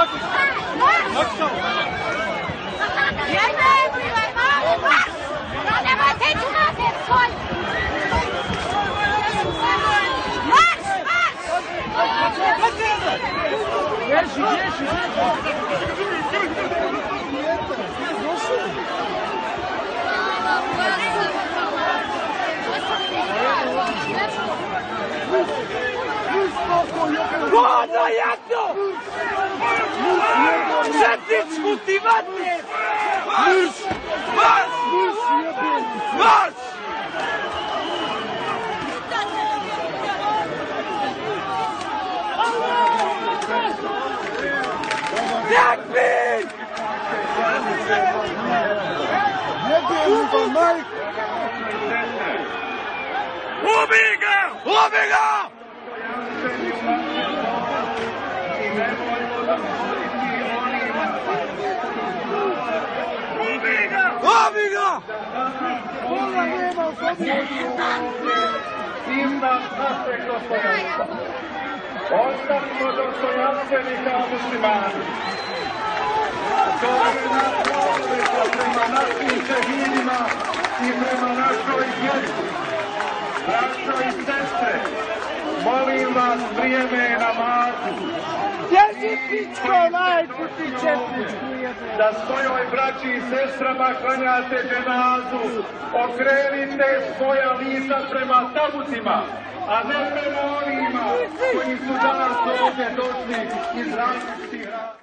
Godno jasno! Četničku ti vatne! Marš! Marš! Marš! Takvir! Ubij ga! Ubij ga! Ubij ga! Ima našeg dostojanstva. Ostavimo dostojanstvenika muslimani. To je naša obveza prema našim šehidima i prema našoj djeci. Braćo i sestre, molim vas, vrijeme je namazu. Da svojoj braći i sestrama klanjate dženazu, okrenite svoja lica prema tagutima, a ne prema onima koji su danas ovdje došli iz različitih